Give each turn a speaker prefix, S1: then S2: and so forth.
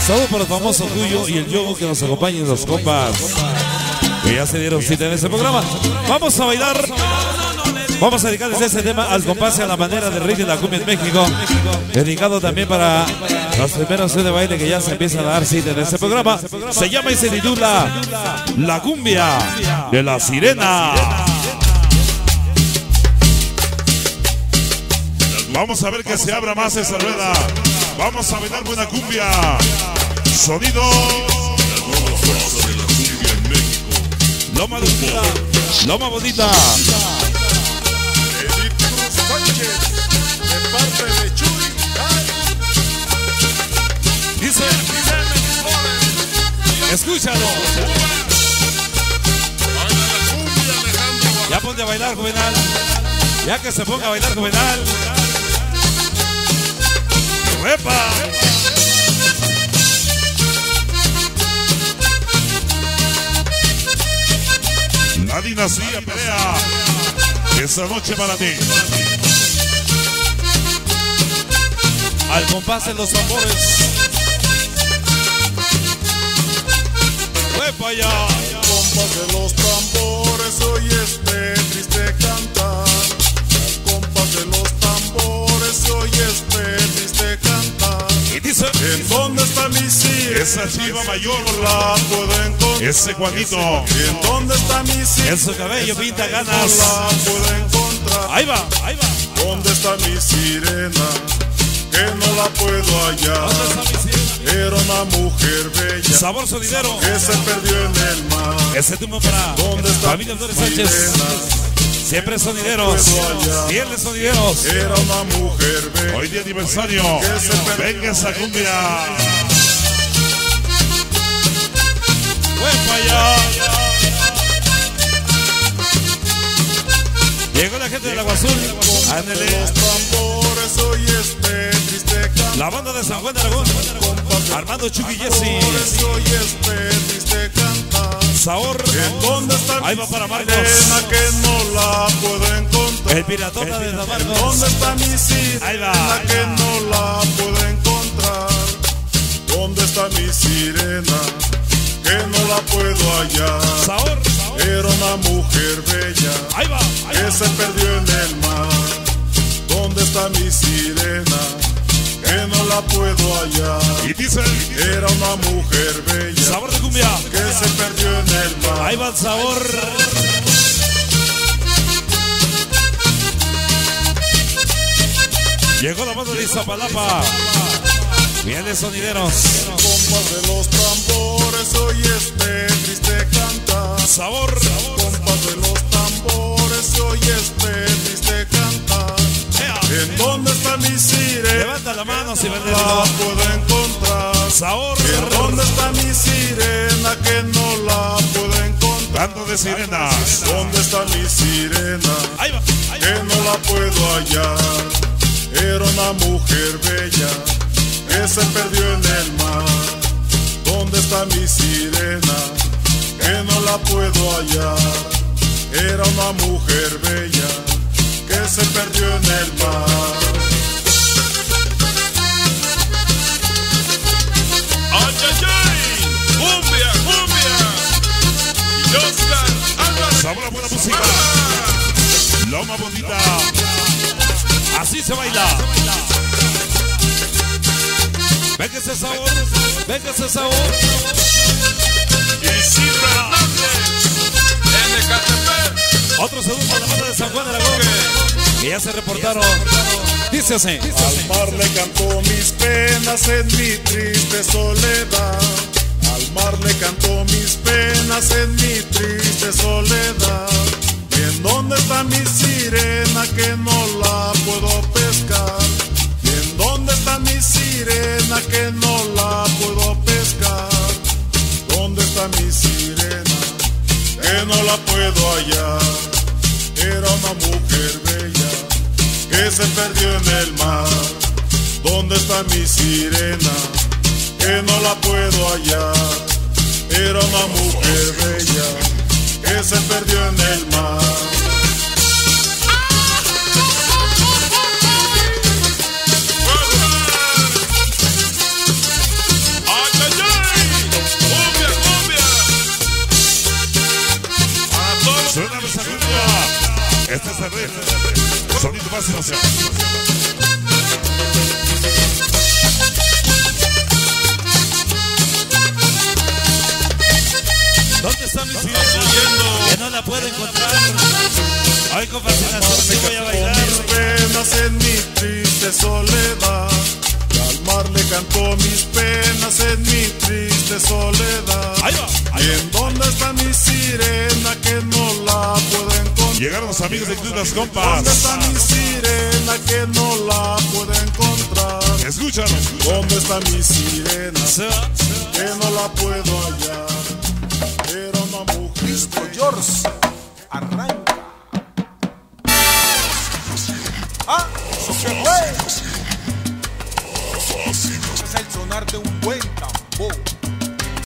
S1: Saludos para el famoso Cuyo y el Yogo que nos acompañen los compas que ya se dieron cita en este programa. Vamos a bailar. Vamos a dedicarles este tema al compás y a la manera de ritmo de la cumbia en México. Dedicado también para los primeros de baile que ya se empiezan a dar cita en este programa. Se llama y se titula La Cumbia de la Sirena.
S2: Vamos a ver que se abra más esa rueda. Vamos a bailar buena cumbia. Sonido.
S3: La nueva fuerza de la cumbia en México.
S1: Loma bonita, Loma bonita.
S4: Edith Cruz Sánchez, de parte de Chuy.
S1: Dice, escúchalo. Ya ponte a bailar, Juvenal. Ya que se ponga a bailar, Juvenal. ¡Epa!
S2: Nadie nacía pelea. Esa noche para ti.
S1: Al compás de los tambores. ¡Epa ya!
S4: Compás de los tambores, hoy este triste cantar. Al compás de los tambores, hoy este triste cantar.
S1: Y dice,
S4: ¿En dónde está mi sirena?
S2: Esa chiva mayor.
S4: No la puedo encontrar.
S2: Ese Juanito.
S4: ¿En dónde está mi sirena?
S1: en su cabello pinta
S4: No
S1: ganas.
S4: la puedo encontrar.
S1: Ahí va, ahí va.
S4: ¿Dónde está mi sirena? Que no la puedo hallar.
S1: ¿Dónde está mi sirena?
S4: Era una mujer bella
S1: Sabor sonidero.
S4: que se perdió en el mar.
S1: Ese tumbo para
S4: ¿Dónde está
S1: familia
S4: mi
S1: Flores Sánchez.
S4: sirena?
S1: Siempre sonideros. Fieles sonideros.
S4: Era una mujer bella.
S2: Hoy día aniversario. Venga esa cumbia.
S1: ¡Epa ya! Llegó la gente del Agua Azul. Ándele.
S4: Los tambores, hoy este triste canto.
S1: La banda de San Juan de Aragón. Armando, Chucky y Jesse.
S4: Hoy este triste cantar.
S1: Sabor.
S4: ¿En dónde está
S1: Ahí
S4: mi
S1: va para Marcos.
S4: sirena que no la puedo encontrar?
S1: El piratota de San
S4: ¿En
S1: Marcos.
S4: dónde está mi
S1: Ahí
S4: sirena
S1: va.
S4: que no la puedo encontrar? ¿Dónde está mi sirena que no la puedo hallar?
S1: Sabor.
S4: Era una mujer bella
S1: Ahí va. Ahí
S4: que
S1: va.
S4: se perdió en el mar. ¿Dónde está mi sirena que no la puedo hallar?
S2: Y dice.
S4: Era una mujer bella
S1: Sabor de cumbia.
S4: que se perdió en el mar.
S1: Ahí va el sabor. Llegó la banda de Iztapalapa. Vienen sonideros.
S4: Compás de los tambores, hoy este triste cantar.
S1: Sabor.
S4: Compás de los tambores, hoy este triste cantar. ¿En dónde está mi sirena?
S1: Levanta la mano si
S4: No
S1: vende
S4: la puedo encontrar.
S1: sabor.
S4: ¿En dónde está mi sirena que no la puedo encontrar?
S2: Canto de sirenas.
S4: ¿Dónde está mi sirena
S1: Ahí va. Ahí
S4: que
S1: va.
S4: no la puedo hallar? Era una mujer bella que se perdió en el mar. ¿Dónde está mi sirena que no la puedo hallar? Era una mujer bella que se perdió en el mar.
S3: ¡Ay, ay, ay! ¡Cumbia, cumbia! Y Oscar Álvarez.
S2: Sabor a buena música. Loma bonita.
S1: Así se baila. Venga ese sabor. Venga ese sabor.
S3: Isidro Hernández. En Ecatepec.
S1: Otro segundo para la banda de San Juan de Aragón. Que ya se reportaron. Dice así.
S4: Al mar le cantó mis penas en mi triste soledad. Al mar le cantó mis penas en mi triste soledad. ¿Y en dónde está mi sirena que no la puedo pescar? ¿Y en dónde está mi sirena que no la puedo pescar? ¿Dónde está mi sirena que no la puedo hallar? Era una mujer bella que se perdió en el mar. ¿Dónde está mi sirena que no la puedo hallar? Era una mujer bella que se perdió en el mar.
S3: ¡Ay,
S2: el rey. Sonido más emoción.
S1: ¿Dónde está mi sirena? Que no la puedo encontrar. Ay, con fascinación sí voy a bailar.
S4: Mis penas en mi triste soledad. Y al mar le cantó mis penas en mi triste soledad.
S1: Ahí va.
S4: ¿Y en dónde está mi sirena que no la puedo encontrar?
S2: Llegaron los amigos de Club Las
S4: ¿Dónde
S2: Compas.
S4: está mi sirena que no la puedo encontrar?
S2: Escúchalo.
S4: ¿Dónde está mi sirena
S1: Se va.
S4: que no la puedo hallar? Era una mujer.
S5: George, arranca.